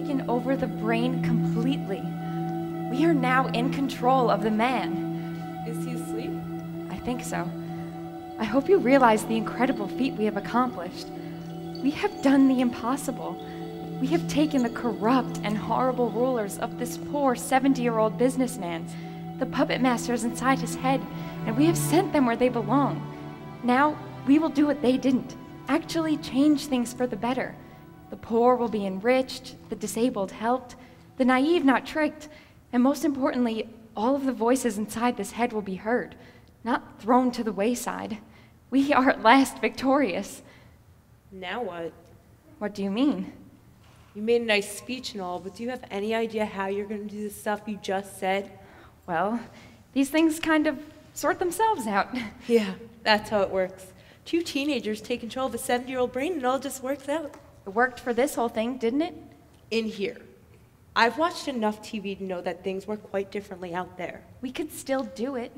taken over the brain completely. We are now in control of the man. Is he asleep? I think so. I hope you realize the incredible feat we have accomplished. We have done the impossible. We have taken the corrupt and horrible rulers of this poor 70-year-old businessman, the puppet masters inside his head, and we have sent them where they belong. Now, we will do what they didn't, actually change things for the better. The poor will be enriched, the disabled helped, the naive not tricked, and most importantly, all of the voices inside this head will be heard, not thrown to the wayside. We are at last victorious. Now what? What do you mean? You made a nice speech and all, but do you have any idea how you're going to do the stuff you just said? Well, these things kind of sort themselves out. Yeah, that's how it works. 2 teenagers take control of a 70-year-old brain and it all just works out. It worked for this whole thing, didn't it? In here. I've watched enough TV to know that things work quite differently out there. We could still do it.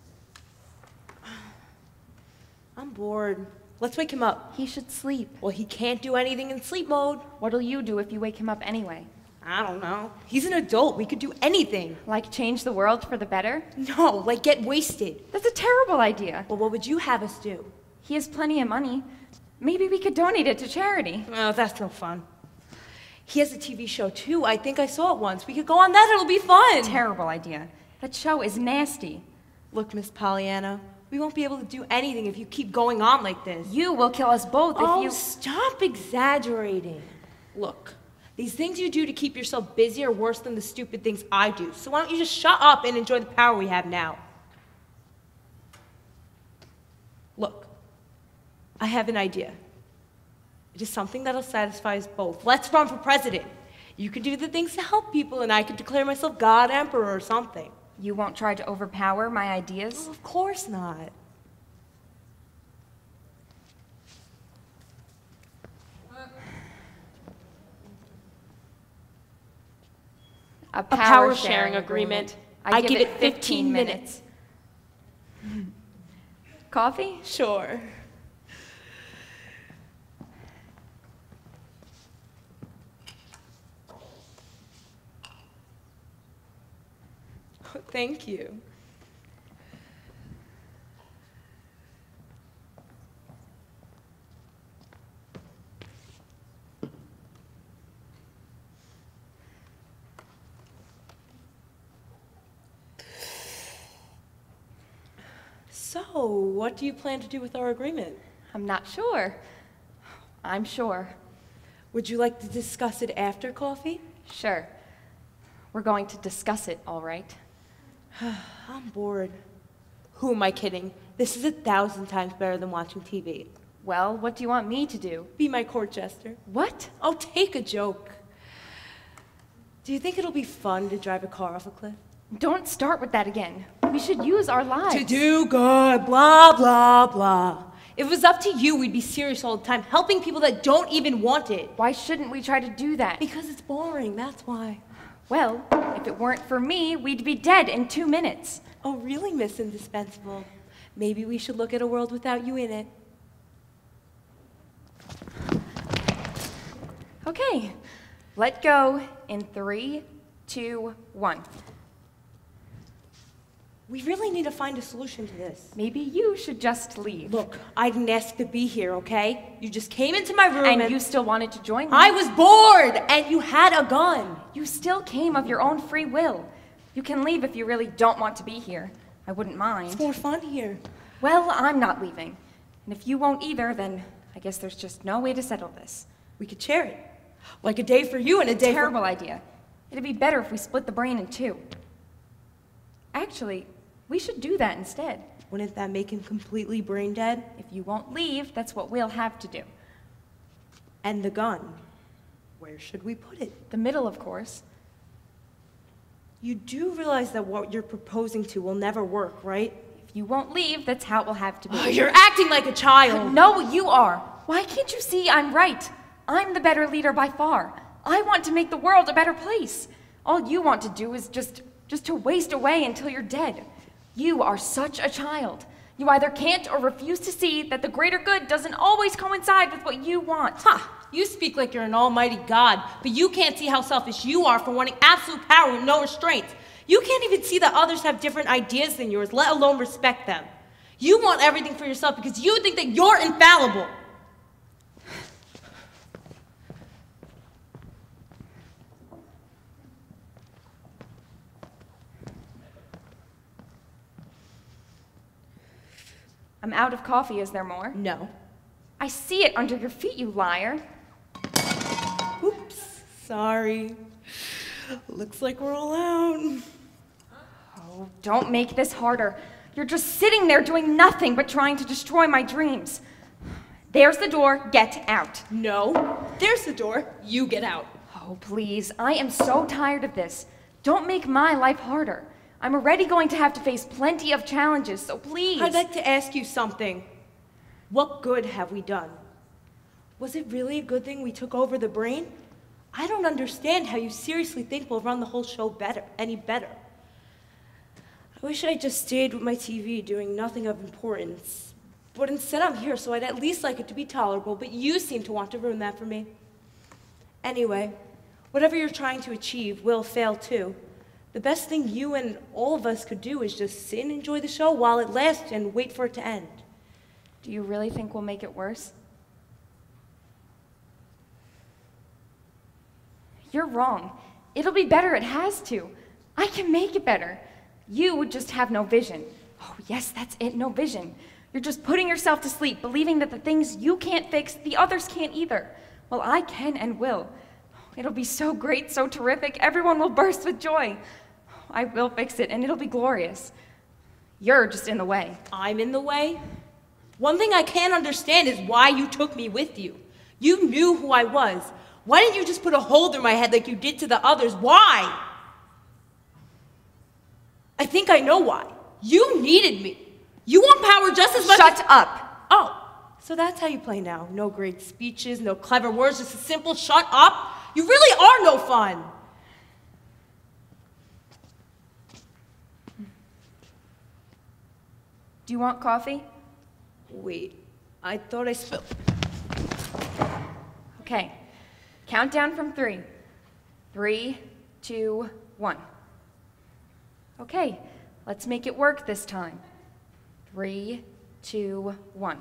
I'm bored. Let's wake him up. He should sleep. Well, he can't do anything in sleep mode. What'll you do if you wake him up anyway? I don't know. He's an adult. We could do anything. Like change the world for the better? No, like get wasted. That's a terrible idea. Well, what would you have us do? He has plenty of money. Maybe we could donate it to charity. Oh, that's no fun. He has a TV show too. I think I saw it once. We could go on that. It'll be fun. Terrible idea. That show is nasty. Look, Miss Pollyanna, we won't be able to do anything if you keep going on like this. You will kill us both if you... Stop exaggerating. Look, these things you do to keep yourself busy are worse than the stupid things I do. So why don't you just shut up and enjoy the power we have now? Look, I have an idea. It is something that'll satisfy us both. Let's run for president. You could do the things to help people, and I could declare myself God Emperor or something. You won't try to overpower my ideas? Oh, of course not. A power sharing agreement. I give it 15 minutes. Coffee? Sure. Thank you. So, what do you plan to do with our agreement? I'm not sure. I'm sure. Would you like to discuss it after coffee? Sure. We're going to discuss it, all right. I'm bored. Who am I kidding? This is 1,000 times better than watching TV. Well, what do you want me to do? Be my court jester. What? Oh, take a joke. Do you think it'll be fun to drive a car off a cliff? Don't start with that again. We should use our lives. To do good, blah, blah, blah. If it was up to you, we'd be serious all the time, helping people that don't even want it. Why shouldn't we try to do that? Because it's boring, that's why. Well, if it weren't for me, we'd be dead in 2 minutes. Oh, really, Miss Indispensable? Maybe we should look at a world without you in it. Okay, let go in 3, 2, 1. We really need to find a solution to this. Maybe you should just leave. Look, I didn't ask to be here, okay? You just came into my room and you still wanted to join me. I was bored, and you had a gun. You still came of your own free will. You can leave if you really don't want to be here. I wouldn't mind. It's more fun here. Well, I'm not leaving. And if you won't either, then I guess there's just no way to settle this. We could share it. Like a day for you and a day Terrible idea. It'd be better if we split the brain in 2. Actually, we should do that instead. Wouldn't that make him completely brain dead? If you won't leave, that's what we'll have to do. And the gun, where should we put it? The middle, of course. You do realize that what you're proposing to will never work, right? If you won't leave, that's how it will have to be. Oh, you're acting like a child. No, you are. Why can't you see I'm right? I'm the better leader by far. I want to make the world a better place. All you want to do is just to waste away until you're dead. You are such a child. You either can't or refuse to see that the greater good doesn't always coincide with what you want. Ha! You speak like you're an almighty God, but you can't see how selfish you are for wanting absolute power with no restraints. You can't even see that others have different ideas than yours, let alone respect them. You want everything for yourself because you think that you're infallible. I'm out of coffee. Is there more? No. I see it under your feet, you liar. Oops, sorry. Looks like we're all out. Oh, don't make this harder. You're just sitting there doing nothing but trying to destroy my dreams. There's the door. Get out. No. There's the door. You get out. Oh, please. I am so tired of this. Don't make my life harder. I'm already going to have to face plenty of challenges, so please. I'd like to ask you something. What good have we done? Was it really a good thing we took over the brain? I don't understand how you seriously think we'll run the whole show any better. I wish I just stayed with my TV doing nothing of importance. But instead I'm here, so I'd at least like it to be tolerable, but you seem to want to ruin that for me. Anyway, whatever you're trying to achieve will fail too. The best thing you and all of us could do is just sit and enjoy the show while it lasts and wait for it to end. Do you really think we'll make it worse? You're wrong. It'll be better. It has to. I can make it better. You would just have no vision. Oh, yes, that's it, no vision. You're just putting yourself to sleep, believing that the things you can't fix, the others can't either. Well, I can and will. It'll be so great, so terrific. Everyone will burst with joy. I will fix it, and it'll be glorious. You're just in the way. I'm in the way? One thing I can't understand is why you took me with you. You knew who I was. Why didn't you just put a hole through my head like you did to the others? Why? I think I know why. You needed me. You want power just as much Shut up. Oh, so that's how you play now. No great speeches, no clever words, just a simple shut up. You really are no fun. Do you want coffee? Wait, I thought I spilled. Okay, count down from 3. 3, 2, 1. Okay, let's make it work this time. 3, 2, 1.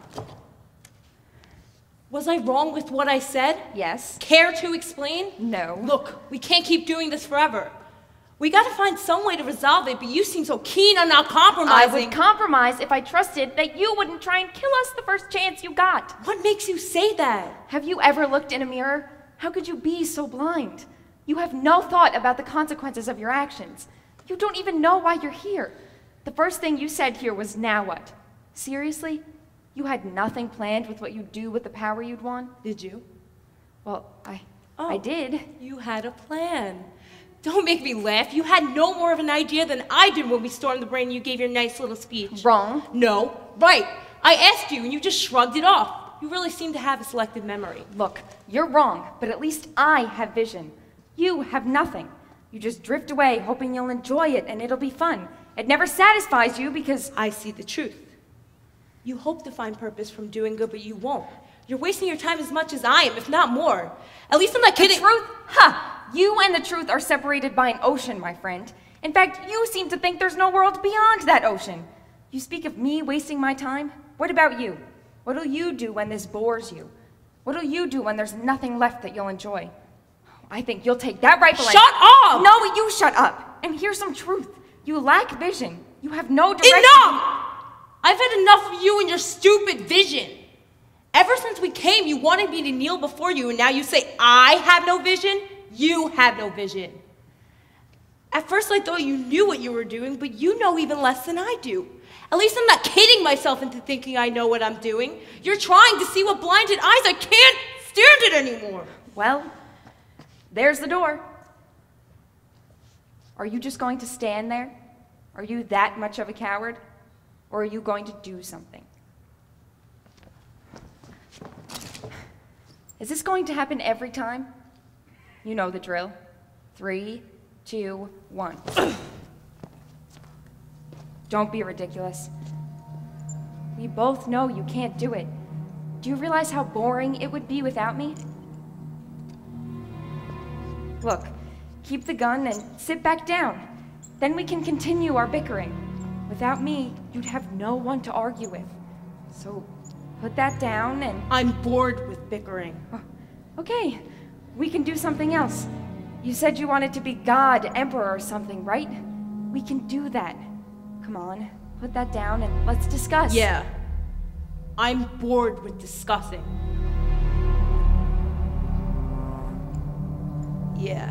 Was I wrong with what I said? Yes. Care to explain? No. Look, we can't keep doing this forever. We gotta find some way to resolve it, but you seem so keen on not compromising. I would compromise if I trusted that you wouldn't try and kill us the first chance you got. What makes you say that? Have you ever looked in a mirror? How could you be so blind? You have no thought about the consequences of your actions. You don't even know why you're here. The first thing you said here was, now what? Seriously? You had nothing planned with what you'd do with the power you'd won? Did you? Well, I did. You had a plan. Don't make me laugh. You had no more of an idea than I did when we stormed the brain and you gave your nice little speech. Wrong. No. Right. I asked you and you just shrugged it off. You really seem to have a selective memory. Look, you're wrong, but at least I have vision. You have nothing. You just drift away hoping you'll enjoy it and it'll be fun. It never satisfies you because I see the truth. You hope to find purpose from doing good, but you won't. You're wasting your time as much as I am, if not more. At least I'm not kidding. The truth? Ha! You and the truth are separated by an ocean, my friend. In fact, you seem to think there's no world beyond that ocean. You speak of me wasting my time? What about you? What'll you do when this bores you? What'll you do when there's nothing left that you'll enjoy? I think you'll take that rifle Shut up! No, you shut up. And here's some truth. You lack vision. You have no direction. Enough! I've had enough of you and your stupid vision. Ever since we came, you wanted me to kneel before you, and now you say I have no vision? You have no vision. At first I thought you knew what you were doing, but you know even less than I do. At least I'm not kidding myself into thinking I know what I'm doing. You're trying to see with blinded eyes. I can't stand it anymore. Well, there's the door. Are you just going to stand there? Are you that much of a coward? Or are you going to do something? Is this going to happen every time? You know the drill. 3, 2, 1. Don't be ridiculous. We both know you can't do it. Do you realize how boring it would be without me? Look, keep the gun and sit back down. Then we can continue our bickering. Without me, you'd have no one to argue with. So, put that down and... I'm bored with bickering. Oh, okay, we can do something else. You said you wanted to be God, Emperor or something, right? We can do that. Come on, put that down and let's discuss. Yeah. I'm bored with discussing. Yeah.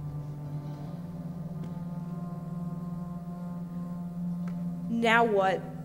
Now what?